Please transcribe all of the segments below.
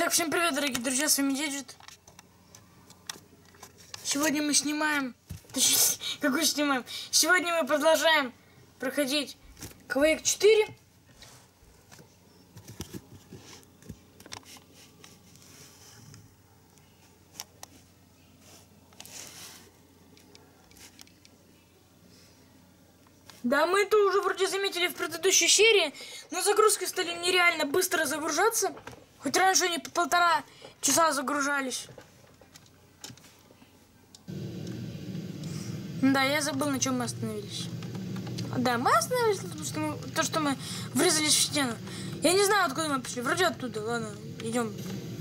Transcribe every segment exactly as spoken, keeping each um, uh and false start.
Итак, всем привет, дорогие друзья, с вами Диджит. Сегодня мы снимаем... Какой снимаем? Сегодня мы продолжаем проходить Quake четыре. Да, мы это уже вроде заметили в предыдущей серии, но загрузки стали нереально быстро загружаться. Хоть раньше они по полтора часа загружались. Да, я забыл, на чем мы остановились. Да, мы остановились, потому что мы, то, что мы врезались в стену. Я не знаю, откуда мы пришли. Вроде оттуда. Ладно, идем.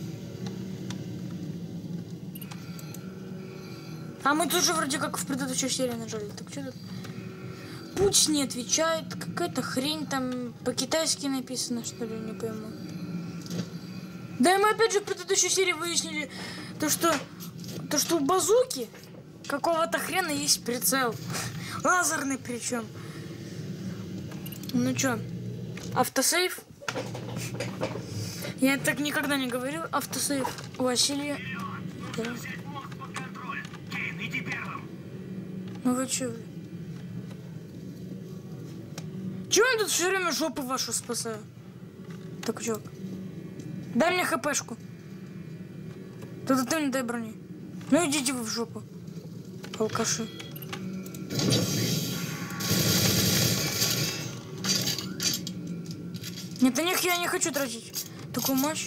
А мы тоже вроде как в предыдущей серии нажали. Так что тут? Путь не отвечает. Какая-то хрень там по-китайски написано, что ли, не пойму. Да, и мы опять же в предыдущей серии выяснили то, что, то, что у базуки какого-то хрена есть прицел. Лазерный причем. Ну чё, автосейв? Я так никогда не говорил. Автосейв у Василия. Да. Ну вы чё? Чего я тут все время жопу вашу спасаю? Так, чувак. Дай мне хпшку. Тогда ты мне дай брони. Ну идите вы в жопу, алкаши. Нет, на них я не хочу тратить такую мощь.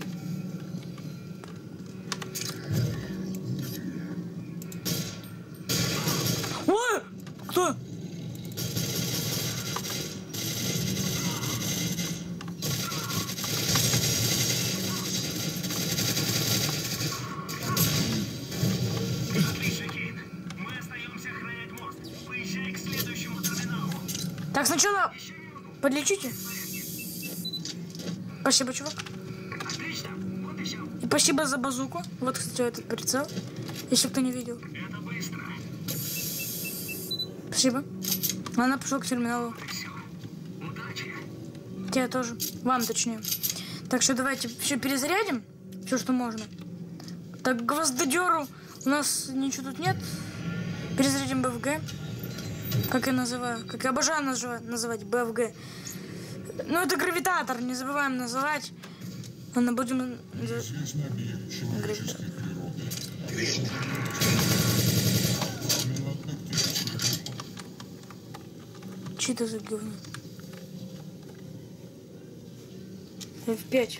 Ой! Кто? Так, сначала подлечите. Спасибо, чувак. И спасибо за базуку. Вот, кстати, этот прицел. Если кто не видел. Спасибо. Ладно, пошел к терминалу. Тебя тоже. Вам точнее. Так что давайте все перезарядим. Все, что можно. Так, гвоздодеру у нас ничего тут нет. Перезарядим БФГ. Как я называю, как я обожаю называть БФГ. Ну, это гравитатор, не забываем называть. Ладно, будем... Гравитатор. Че это за говно? эф пять.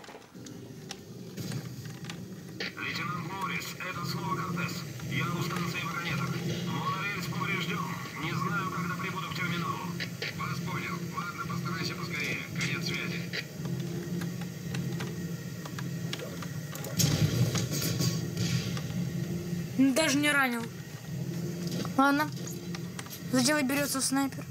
Лейтенант Моррис, это снова Кортес. Я у станции вагонеток. Монорельс поврежден. Не знаю, когда прибуду к терминалу. Вас понял. Ладно, постарайся поскорее. Конец связи. Даже не ранил. Ладно. За дело берется снайпер.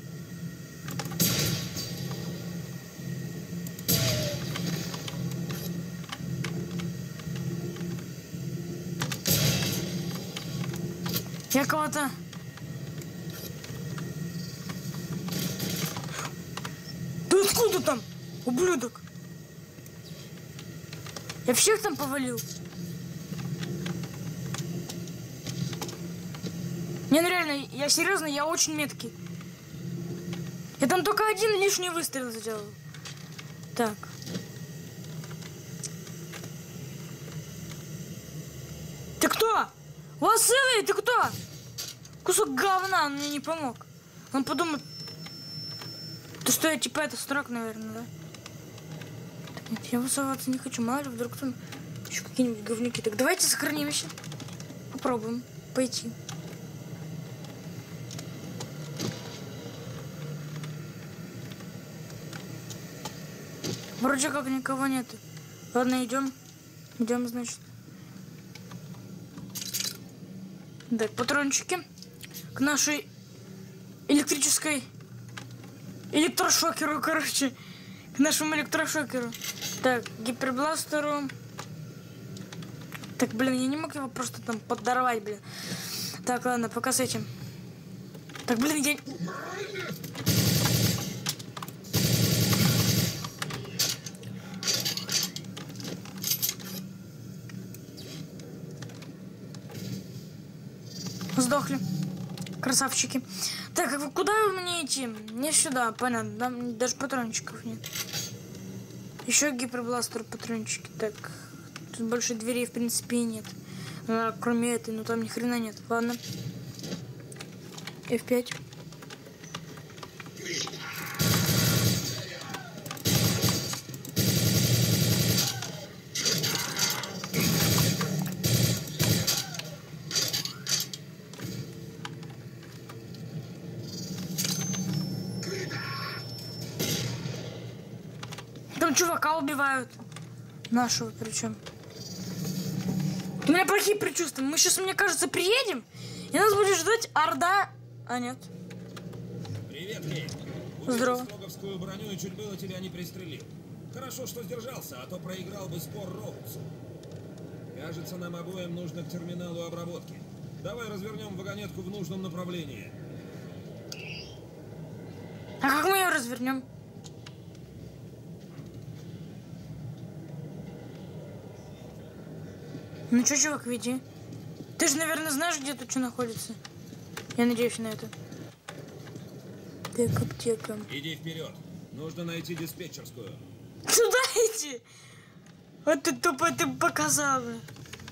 Я кого-то... Ты откуда там, ублюдок? Я всех там повалил. Не, ну реально, я серьезно, я очень меткий. Я там только один лишний выстрел сделал. Так. Ты кто? Василий, ты кто? Кусок говна, он мне не помог. Он подумает, ты что, я типа это строк, наверное, да? Так, нет, я высовываться не хочу. Мало ли, вдруг там еще какие-нибудь говнюки. Так, давайте сохранимся. Попробуем пойти. Вроде как никого нет. Ладно, идем. Идем, значит. Так, патрончики к нашей электрической электрошокеру, короче, к нашему электрошокеру. Так, гипербластеру. Так, блин, я не мог его просто там подорвать, блин. Так, ладно, пока с этим. Так, блин, я... Сдохли. Красавчики. Так, а куда мне идти? Не сюда, понятно. Там даже патрончиков нет. Еще гипербластер патрончики. Так, тут больше дверей в принципе и нет. А, кроме этой, ну там ни хрена нет. Ладно. эф пять. Там чувака убивают. Нашего причем. У меня плохие предчувствия. Мы сейчас, мне кажется, приедем, и нас будет ждать орда. А нет. Привет, Кейт. Здорово. Строговскую броню и чуть было тебя не пристрелил. Хорошо, что сдержался, а то проиграл бы спор Роудсу. Кажется, нам обоим нужно к терминалу обработки. Давай развернем вагонетку в нужном направлении. А как мы ее развернем? Ну чё, чувак, веди. Ты же, наверное, знаешь, где тут что находится. Я надеюсь на это. Так, аптека. Иди вперед. Нужно найти диспетчерскую. Туда иди. Вот ты тупо ты показал бы.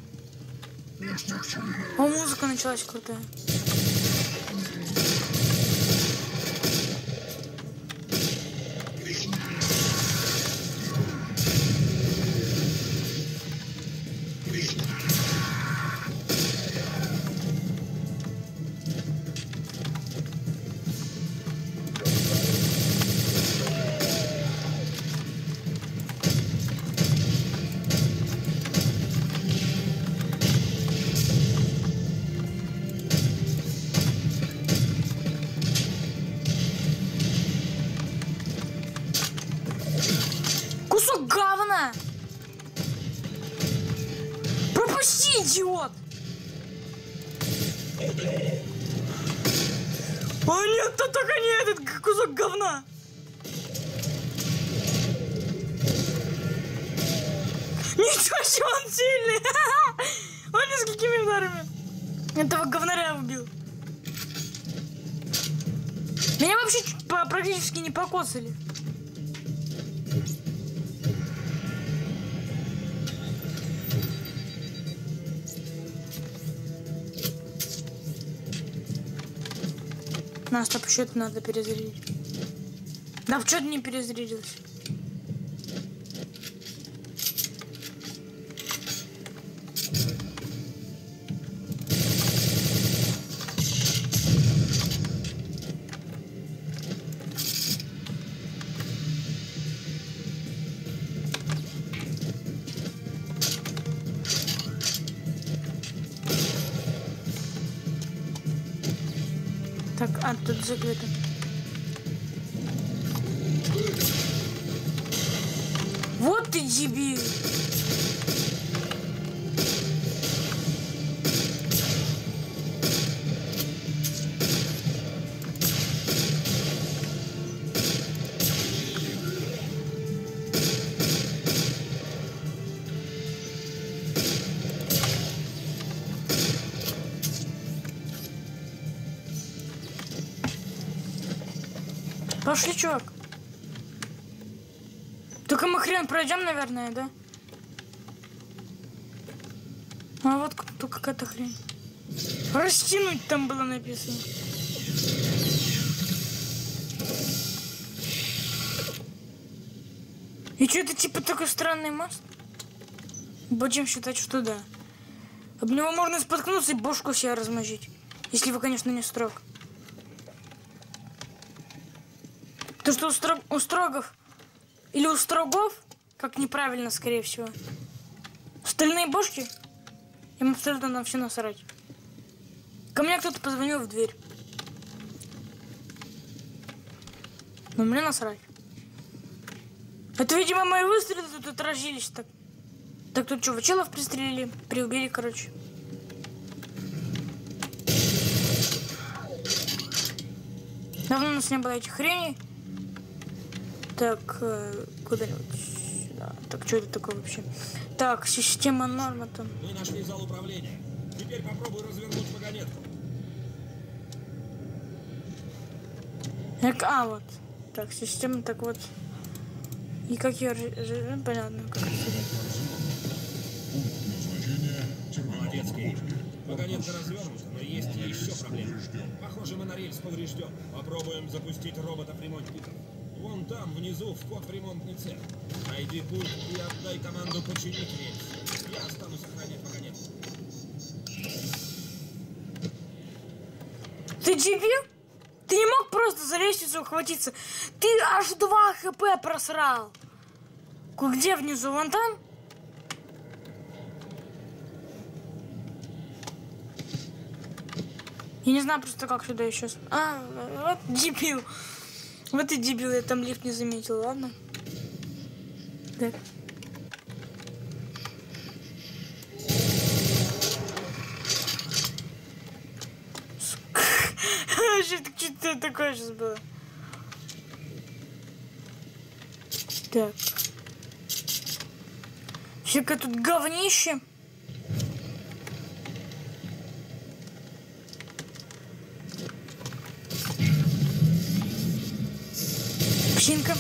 О, музыка началась крутая. Кусок говна! Пропусти, идиот! О нет, то только не этот кусок говна! Ничего себе, он сильный! Он несколькими ударами этого говнаря убил. Меня вообще практически не покоцали. На, стоп, что-то надо перезарядить. Да, что-то не перезарядилось. Так, а тут закрыто. Вот ты дебил. Пошли, чувак. Только мы хрен пройдем, наверное, да? А вот тут какая-то хрень. Растянуть там было написано. И что, это типа такой странный мост? Будем считать, что да. Об него можно споткнуться и бошку себе размозжить. Если вы, конечно, не строг. То, что у, строг, у строгов или у строгов, как неправильно, скорее всего, стальные бошки, им абсолютно на все насрать. Ко мне кто-то позвонил в дверь. Но мне насрать. Это, видимо, мои выстрелы тут отразились так. Так тут чувачелов пристрелили, приубили, короче. Давно у нас не было этих хреней. Так, э, куда-нибудь сюда. Так, что это такое вообще? Так, система норма там. Мы нашли зал управления. Теперь попробуй развернуть вагонетку. Эк, а, вот. Так, система, так вот. И как ее... Понятно, как это. Молодец, Кейт. Вагонетка развернута, но есть еще проблема. Похоже, монорельс поврежден. Попробуем запустить роботов-ремонтников. Вон там, внизу, вход в ремонтный цех. Найди пульт и отдай команду починить рельс. Я останусь охранять вагонетку. Ты дебил? Ты не мог просто за лестницу ухватиться? Ты аж два хп просрал. Где внизу? Вон там? Я не знаю просто, как сюда еще... А, вот дебил. Вот и дебил, я там лифт не заметил, ладно? Так. Что-то такое сейчас было. Так. Всякое тут говнище. Псинка.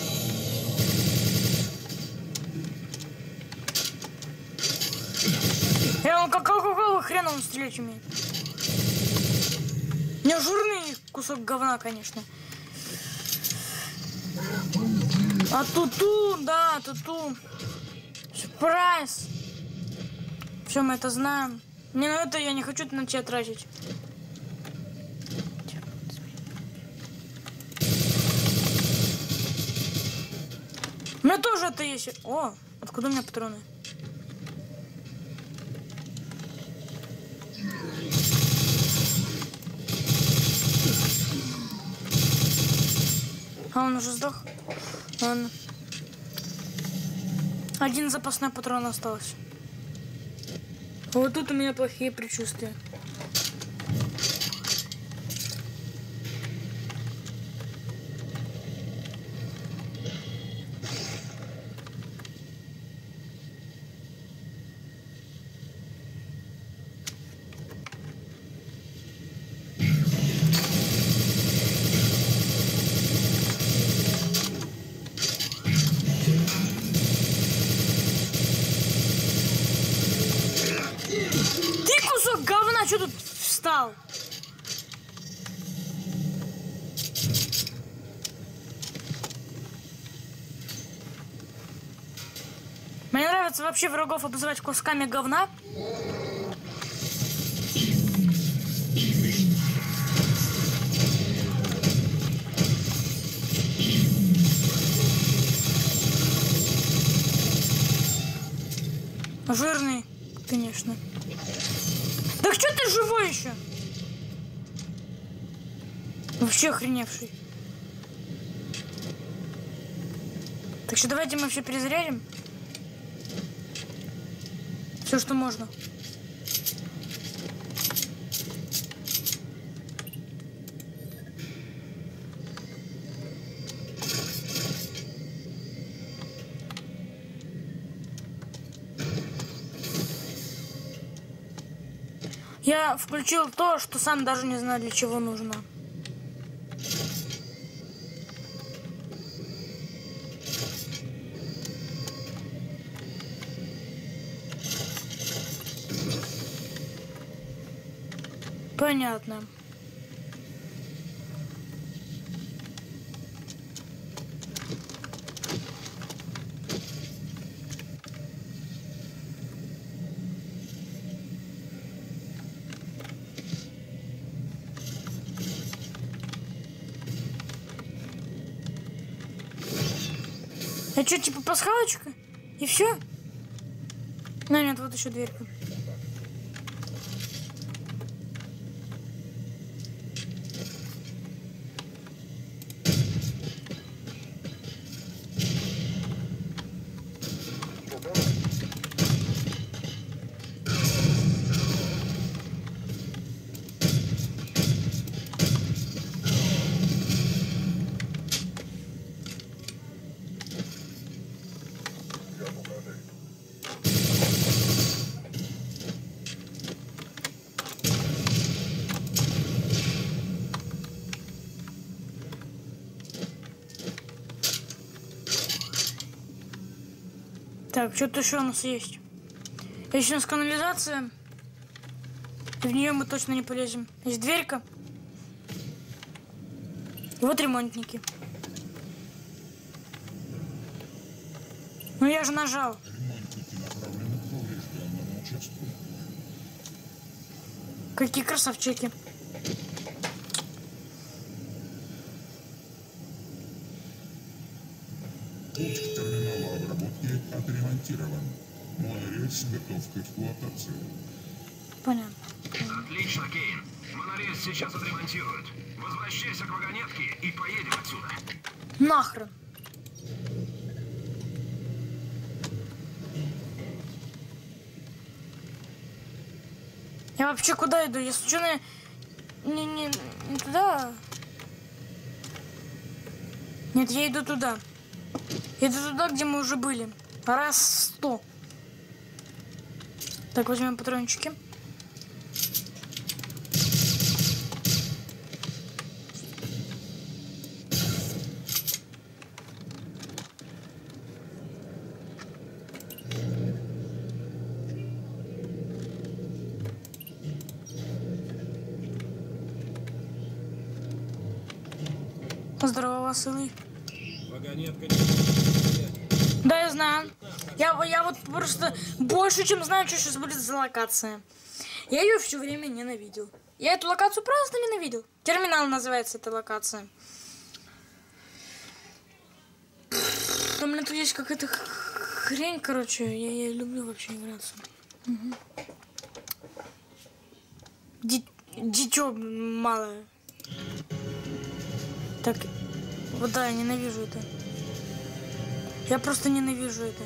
Я он как какого хрена он стрелять умеет? Не жирный кусок говна, конечно. А туту, да, туту. Сюрприз. Все, мы это знаем. Не, ну это я не хочу на тебя тратить. У меня тоже это есть. О, откуда у меня патроны? А он уже сдох? Ладно. Один запасной патрон остался. Вот тут у меня плохие предчувствия. Говна, что тут встал? Мне нравится вообще врагов обзывать кусками говна. Жирный, конечно. Так что ты живой еще? Вообще охреневший. Так что давайте мы все перезарядим. Все, что можно. Я включил то, что сам даже не знаю, для чего нужно. Понятно. А что, типа пасхалочка? И все? Ну нет, вот еще дверька. Так, что-то еще у нас есть. Есть у нас канализация. В нее мы точно не полезем. Есть дверька. И вот ремонтники. Ну я же нажал. Ремонтники направлены к поврежденному участку. Какие красавчики. Путь к терминалу обработки отремонтирован. Монорельс готов к эксплуатации. Понятно. Отлично, Кейн. Монорельс сейчас отремонтируют. Возвращайся к вагонетке и поедем отсюда. Нахрен. Я вообще куда иду? Я случайно не, не, не туда? Нет, я иду туда. Я иду туда, где мы уже были. Раз сто. Так, возьмем патрончики. Здорово, Василий. Вагонетка не... Да, я знаю. Я, я вот просто больше, чем знаю, что сейчас будет за локация. Я ее все время ненавидел. Я эту локацию просто ненавидел. Терминал называется эта локация. У меня тут есть какая-то хрень, короче. Я, я люблю вообще играться. Угу. Ди- дитё малое. Так, вот да, я ненавижу это. Я просто ненавижу это.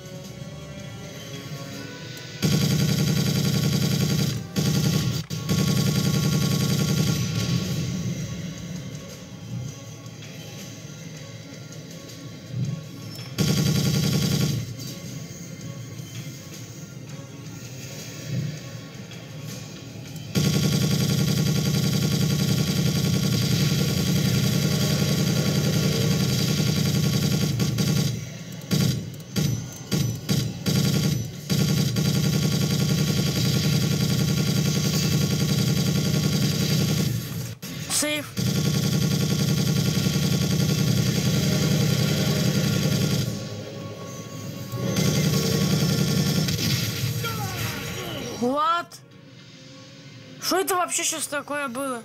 Сейф. What? Что это вообще сейчас такое было?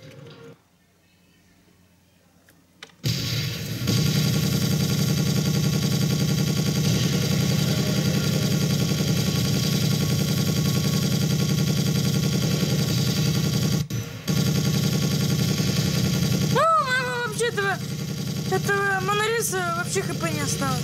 Этого, этого монорельса вообще хп не осталось.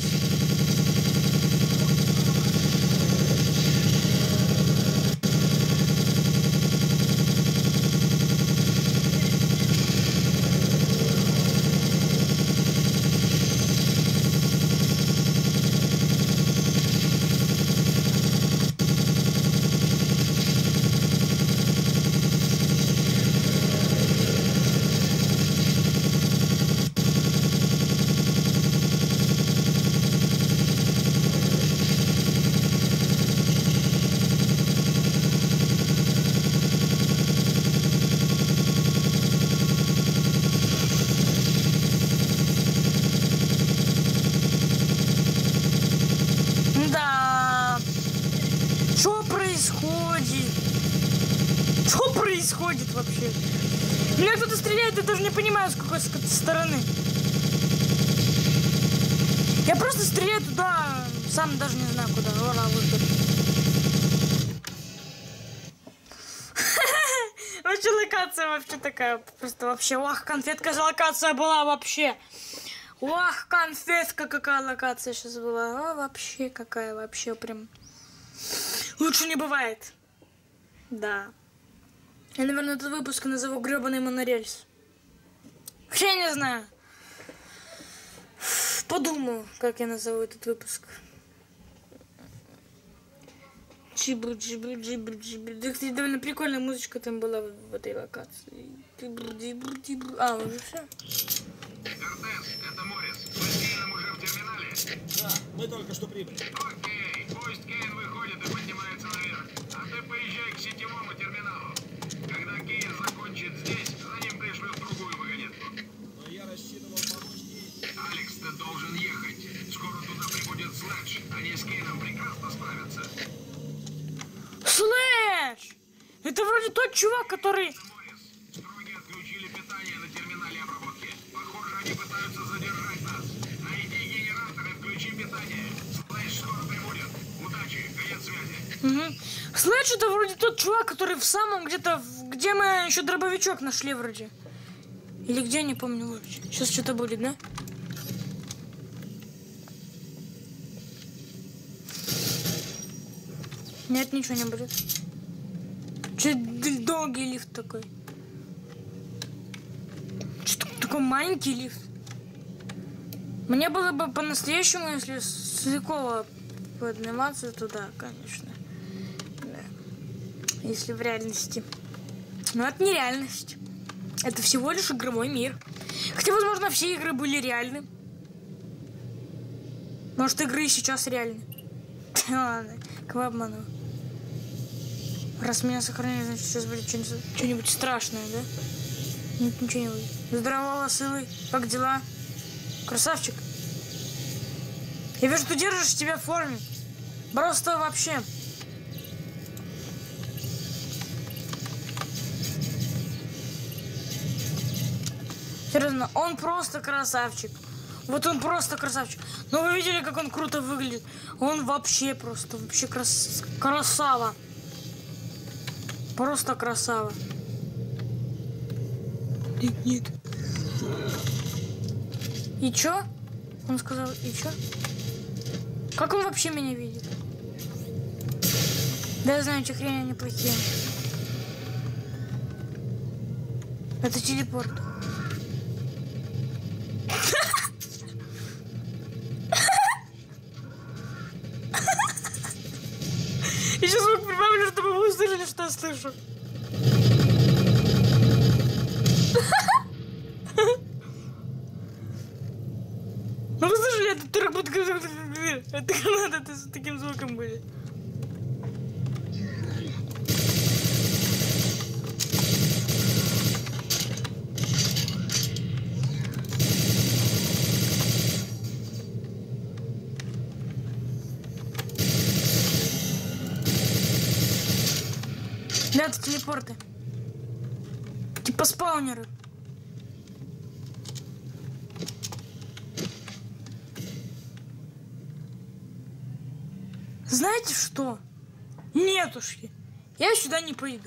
Что происходит вообще? Меня кто-то стреляет, я даже не понимаю, с какой стороны. Я просто стреляю туда, сам даже не знаю куда. Вообще локация вообще такая, просто вообще, ох, конфетка же локация была вообще. Ох, конфетка, какая локация сейчас была. О, вообще, какая вообще прям. Лучше не бывает. Да. Я, наверное, этот выпуск назову «Грёбаный монорельс». Я не знаю. Подумаю, как я назову этот выпуск. Джибру, джибру, джибру, джибру. Да, кстати, довольно прикольная музычка там была в, в этой локации. Джибру, джибру, джибру. А, уже все? Кортес, это Моррис. Мы с Кейном уже в терминале? Да, мы только что прибыли. Окей. Пусть Кейн выходит и поднимается наверх, а ты поезжай к сетевому терминалу. Когда Кейн закончит здесь, за ним пришлют другую вагонетку. Но я рассчитывал помочь ей. Алекс, ты должен ехать. Скоро туда прибудет Следж. Они с Кейном прекрасно справятся. Слэш! Это вроде тот чувак, который... Моррис, строги отключили питание на терминале обработки. Похоже, они пытаются задержать нас. Найди генератор и включи питание. Слэш скоро прибудет. Удачи, конец связи. Угу. Слэш это вроде тот чувак, который в самом где-то... Где мы еще дробовичок нашли вроде. Или где, не помню вроде. Сейчас что-то будет, да? Нет, ничего не будет. Че долгий лифт такой? Что такой маленький лифт? Мне было бы по-настоящему, если Светлякова подниматься туда, конечно. Да. Если в реальности. Но это не реальность. Это всего лишь игровой мир. Хотя, возможно, все игры были реальны. Может, игры и сейчас реальны. Ладно, кого обманываю. Раз меня сохранили, значит, сейчас будет что-нибудь страшное, да? Нет, ничего не будет. Здорово, лосылый. Как дела? Красавчик. Я вижу, ты держишь себя в форме. Просто вообще. Серьезно, он просто красавчик. Вот он просто красавчик. Но вы видели, как он круто выглядит? Он вообще просто, вообще крас... красава. Просто красава. Нет, нет. И чё? Он сказал, и чё? Как он вообще меня видит? Да, я знаю, эти хрени они плохие. Это телепорт. Я сейчас звук прибавлю, чтобы вы услышали, что я слышу. Ну вы слышали, это трек будет... Это граната с таким звуком будет. Да, это телепорты. Типа спаунеры. Знаете что? Нетушки. Я сюда не пойду.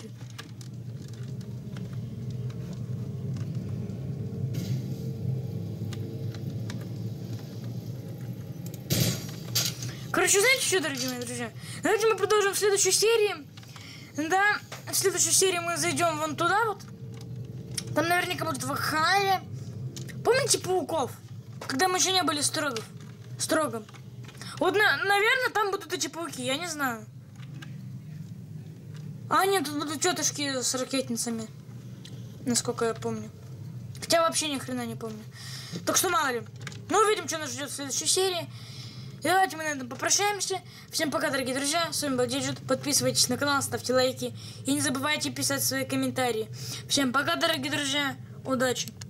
Короче, знаете что, дорогие мои друзья? Давайте мы продолжим в следующей серии. Да, в следующей серии мы зайдем вон туда вот. Там наверняка будет вахая. Помните пауков? Когда мы еще не были строгов. Строгом. Вот, на, наверное, там будут эти пауки, я не знаю. А, нет, тут будут тетушки с ракетницами. Насколько я помню. Хотя вообще ни хрена не помню. Так что мало ли. Ну, увидим, что нас ждет в следующей серии. И давайте мы на этом попрощаемся. Всем пока, дорогие друзья. С вами был Диджит. Подписывайтесь на канал, ставьте лайки. И не забывайте писать свои комментарии. Всем пока, дорогие друзья. Удачи.